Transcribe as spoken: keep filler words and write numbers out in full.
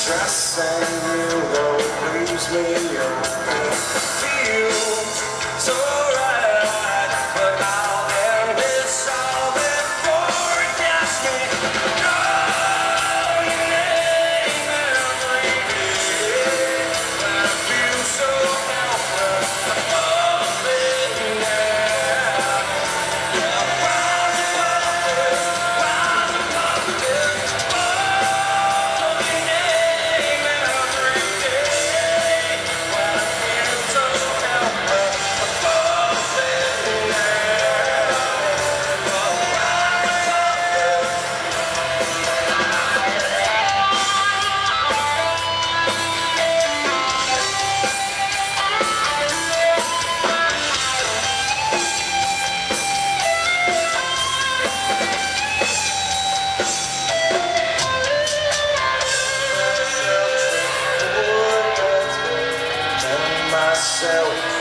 Trusting you though leaves me open. Feels so right, but I'll end this all before it gets me. Call your name every day. I feel so helpless, falling down. Rise above this, rise above this. Call your name every day. When I feel so helpless, falling down. Rise above this. Myself